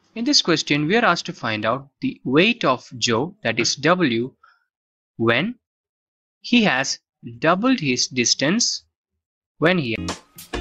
In this question, we are asked to find out the weight of Joe, that is W, when he has doubled his distance when he